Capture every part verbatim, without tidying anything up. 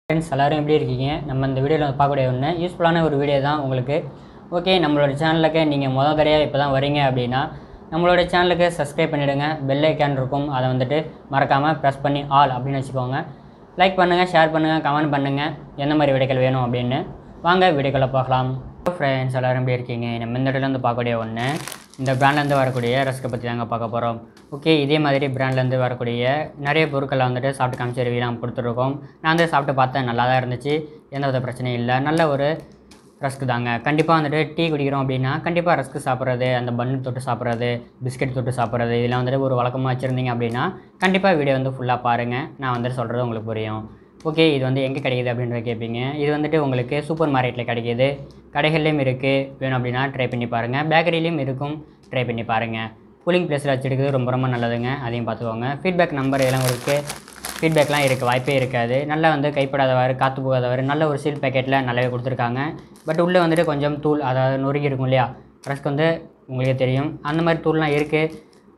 Friends எல்லாரும் எப்படி இருக்கீங்க? நம்ம இந்த வீடியோவில் பார்க்கக்கூடிய ஒன்று யூஸ்ஃபுல்லான ஒரு வீடியோ தான் உங்களுக்கு. ஓகே, நம்மளோட சேனலுக்கு நீங்கள் முதல் தடவையாக இப்போ தான் வரீங்க அப்படின்னா நம்மளோட சேனலுக்கு சப்ஸ்கிரைப் பண்ணிவிடுங்க. பெல் ஐக்கான் இருக்கும், அதை வந்துட்டு மறக்காமல் ப்ரெஸ் பண்ணி ஆல் அப்படின்னு வச்சுக்கோங்க. லைக் பண்ணுங்கள், ஷேர் பண்ணுங்கள், கமெண்ட் பண்ணுங்கள் எந்த மாதிரி வீடியோக்கள் வேணும் அப்படின்னு. வாங்க வீடியோக்களை பார்க்கலாம். ஃப்ரெண்ட்ஸ் எல்லாரும் எப்படி இருக்கீங்க? நம்ம இந்த இடத்துலேருந்து பார்க்கக்கூடிய ஒன்று இந்த பிராண்ட்லேருந்து வரக்கூடிய ரஸ்க்கை பற்றி தாங்க பார்க்க போகிறோம். ஓகே, இதே மாதிரி பிராண்ட்லேருந்து வரக்கூடிய நிறைய பொருட்களை வந்துட்டு சாப்பிட்டு காமிச்சு ரிவ்யூ நம்ம கொடுத்துருக்கோம். நான் வந்து சாப்பிட்டு பார்த்தேன், நல்லா தான் இருந்துச்சு, எந்த வித பிரச்சனையும் இல்லை. நல்ல ஒரு ரஸ்க்கு தாங்க. கண்டிப்பாக வந்துட்டு டீ குடிக்கிறோம் அப்படின்னா கண்டிப்பாக ரஸ்க்கு சாப்பிட்றது, அந்த பன்னு தொட்டு சாப்பிட்றது, பிஸ்கெட் தொட்டு சாப்பிட்றது, இதெல்லாம் வந்துட்டு ஒரு வழக்கமாக வச்சுருந்தீங்க அப்படின்னா கண்டிப்பாக வீடியோ வந்து ஃபுல்லாக பாருங்கள். நான் வந்துட்டு சொல்கிறது உங்களுக்கு புரியும். ஓகே, இது வந்து எங்கே கிடைக்கிது அப்படின்றத கேட்பீங்க. இது வந்துட்டு உங்களுக்கு சூப்பர் மார்க்கெட்டில் கிடைக்கிது, கடைகள்லேயும் இருக்குது. வேணும் அப்படின்னா ட்ரை பண்ணி பாருங்கள். பேக்கரிலையும் இருக்கும், ட்ரை பண்ணி பாருங்கள். கூலிங் ப்ளேஸில் வச்சுருக்குது ரொம்ப ரொம்ப நல்லதுங்க, அதையும் பார்த்துக்கோங்க. ஃபீட்பேக் நம்பர் எல்லாம் இருக்குது, ஃபீட்பேக்லாம் இருக்குது, வாய்ப்பே இருக்காது. நல்லா வந்து கைப்படாதவாறு, காற்று போகாதவாறு நல்ல ஒரு சீல் பேக்கெட்டில் நல்லாவே கொடுத்துருக்காங்க. பட் உள்ளே வந்துட்டு கொஞ்சம் தூள், அதாவது நொறுங்கி இருக்கும் இல்லையா, ரஸ்க் வந்து உங்களுக்கே தெரியும், அந்த மாதிரி தூள்லாம் இருக்குது.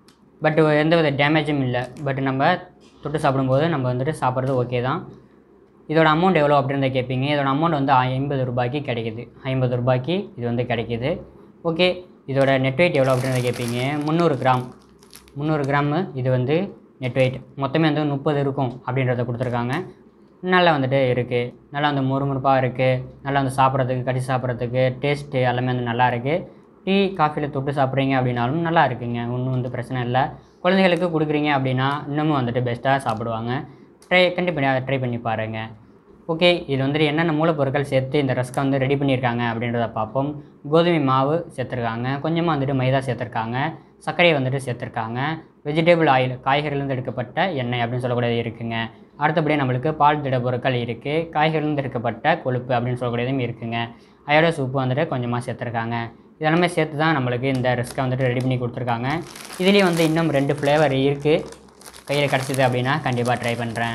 பட் எந்த வித டேமேஜும் இல்லை. பட் நம்ம தொட்டு சாப்பிடும்போது நம்ம வந்துட்டு சாப்பிட்றது ஓகே தான். இதோட அமௌண்ட் எவ்வளோ அப்படின்றத கேட்பீங்க. இதோட அமௌண்ட் வந்து ஐம்பது ரூபாய்க்கு கிடைக்கிது. ஐம்பது ரூபாய்க்கு இது வந்து கிடைக்கிது. ஓகே, இதோட நெட் வெயிட் எவ்வளோ அப்படின்றத கேட்பீங்க. முந்நூறு கிராம் முந்நூறு கிராமு இது வந்து நெட் வெயிட். மொத்தமே வந்து முப்பது இருக்கும் அப்படின்றத கொடுத்துருக்காங்க. நல்லா வந்துட்டு இருக்குது, நல்லா வந்து முறுமுறுப்பாக இருக்குது, நல்லா வந்து சாப்பிட்றதுக்கு, கடிச்சு சாப்பிட்றதுக்கு டேஸ்ட்டு எல்லாமே வந்து நல்லா இருக்குது. டீ காஃபியில் தொட்டு சாப்பிட்றீங்க அப்படின்னாலும் நல்லா இருக்குங்க, ஒன்றும் வந்து பிரச்சனை இல்லை. குழந்தைகளுக்கு கொடுக்குறீங்க அப்படின்னா இன்னமும் வந்துட்டு பெஸ்ட்டாக சாப்பிடுவாங்க. ட்ரை கண்டிப்பாக ட்ரை பண்ணி பாருங்கள். ஓகே, இது வந்துட்டு என்னென்ன மூலப்பொருட்கள் சேர்த்து இந்த ரஸ்க்கை வந்து ரெடி பண்ணியிருக்காங்க அப்படின்றத பார்ப்போம். கோதுமை மாவு சேர்த்துருக்காங்க, கொஞ்சமாக வந்துட்டு மைதா சேர்த்துருக்காங்க, சர்க்கரையை வந்துட்டு சேர்த்துருக்காங்க, வெஜிடபிள் ஆயில் காய்கறிலேருந்து எடுக்கப்பட்ட எண்ணெய் அப்படின்னு சொல்லக்கூடியது இருக்குங்க. அடுத்தபடியாக நம்மளுக்கு பால் திட பொருட்கள் இருக்குது, காய்கறிலேருந்து எடுக்கப்பட்ட கொழுப்பு அப்படின்னு சொல்லக்கூடியதும் இருக்குங்க. அயோட சூப்பு வந்துட்டு கொஞ்சமாக சேர்த்துருக்காங்க. இதெல்லாமே சேர்த்து தான் நம்மளுக்கு இந்த ரஸ்க்கை வந்துட்டு ரெடி பண்ணி கொடுத்துருக்காங்க. இதுலேயும் வந்து இன்னும் ரெண்டு ஃப்ளேவர் இருக்குது. கையில் கிடச்சிது அப்படின்னா கண்டிப்பாக ட்ரை பண்ணுறேன்,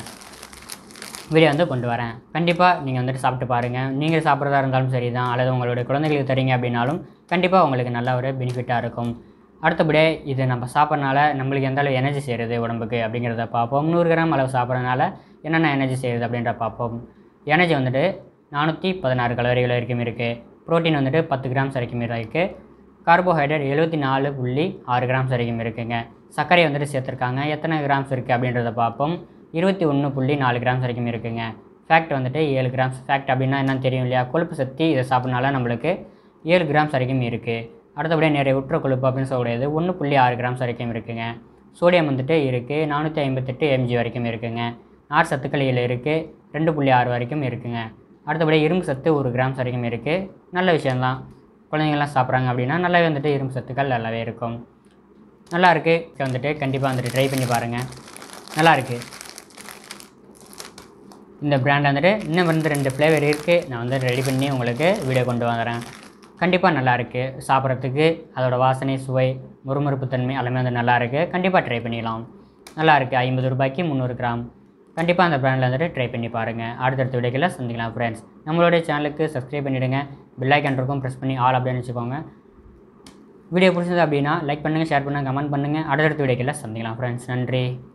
வீடியோ வந்து கொண்டு வரேன். கண்டிப்பாக நீங்கள் வந்துட்டு சாப்பிட்டு பாருங்கள். நீங்கள் சாப்பிட்றதா இருந்தாலும் சரி தான், அல்லது உங்களுடைய குழந்தைகளுக்கு தரீங்க அப்படின்னாலும் கண்டிப்பாக உங்களுக்கு நல்ல ஒரு பெனிஃபிட்டாக இருக்கும். அடுத்தபடியே இது நம்ம சாப்பிட்றனால நம்மளுக்கு எந்த அளவு எனர்ஜி செய்கிறது உடம்புக்கு அப்படிங்கிறத பார்ப்போம். நூறு கிராம் அளவு சாப்பிட்றதுனால என்னென்ன எனர்ஜி செய்கிறது அப்படின்ற பார்ப்போம். எனர்ஜி வந்துட்டு நானூற்றி பதினாறு கலோரிகள் வரைக்கும் இருக்குது. ப்ரோட்டீன் வந்துட்டு பத்து கிராம்ஸ் வரைக்கும் இருக்குது. கார்போஹைட்ரேட் எழுபத்தி நாலு புள்ளி ஆறு கிராம்ஸ் வரைக்கும் இருக்குதுங்க. சர்க்கரை வந்துட்டு சேர்த்துருக்காங்க. எத்தனை கிராம்ஸ் இருக்குது அப்படின்றத பார்ப்போம். இருபத்தி ஒன்று புள்ளி நாலு கிராம்ஸ் வரைக்கும் இருக்குங்க. ஃபேக்ட் வந்துட்டு ஏழு கிராம்ஸ். ஃபேக்ட் அப்படின்னா என்னன்னு தெரியும் இல்லையா, கொழுப்பு சக்தி. இதை சாப்பிட்றனால நம்மளுக்கு ஏழு கிராம்ஸ் வரைக்கும் இருக்குது. அடுத்தபடியாக நிறைய உற்ற கொழுப்பு அப்படின்னு சொல்லக்கூடியது ஒன்று புள்ளி ஆறு கிராம்ஸ் வரைக்கும் இருக்குதுங்க. சோடியம் வந்துட்டு இருக்குது, நானூற்றி ஐம்பத்தெட்டு எம்ஜி வரைக்கும் இருக்குதுங்க. நார் சத்துக்கள் இதில் இருக்குது, ரெண்டு புள்ளி ஆறு வரைக்கும் இருக்குதுங்க. அடுத்தபடியாக இரும்பு சத்து ஒரு கிராம்ஸ் வரைக்கும் இருக்குது. நல்ல விஷயந்தான், குழந்தைங்கள்லாம் சாப்பிட்றாங்க அப்படின்னா நல்லாவே வந்துட்டு இரும்பு சத்துக்கள் நல்லாவே இருக்கும். நல்லாயிருக்கு வந்துட்டு கண்டிப்பாக வந்துட்டு ட்ரை பண்ணி பாருங்கள், நல்லாயிருக்கு. இந்த பிராண்ட் வந்துட்டு இன்னும் வந்து ரெண்டு ஃப்ளேவர் இருக்குது, நான் வந்து ரெடி பண்ணி உங்களுக்கு வீடியோ கொண்டு வந்துடுறேன். கண்டிப்பாக நல்லாயிருக்கு சாப்பிட்றதுக்கு, அதோடய வாசனை, சுவை, முறுமுறுப்பு தன்மை எல்லாமே வந்து நல்லாயிருக்கு. கண்டிப்பாக ட்ரை பண்ணிடலாம், நல்லாயிருக்கு. ஐம்பது ரூபாய்க்கு முந்நூறு கிராம். கண்டிப்பாக அந்த பிராண்டில் வந்துட்டு ட்ரை பண்ணி பாருங்கள். அடுத்தடுத்த வீடியோக்களில் சந்திக்கலாம் ஃப்ரெண்ட்ஸ். நம்மளுடைய சேனலுக்கு சப்ஸ்கிரைப் பண்ணிவிடுங்க, பெல் ஐக்கான் இருக்கும், ப்ரெஸ் பண்ணி ஆல் அப்படின்னு வச்சுக்கோங்க. வீடியோ பிடிச்சது அப்படின்னா லைக் பண்ணுங்கள், ஷேர் பண்ணுங்கள், கமெண்ட் பண்ணுங்கள். அடுத்தடுத்த வீடியோக்களில் சந்திக்கலாம் ஃப்ரெண்ட்ஸ். நன்றி.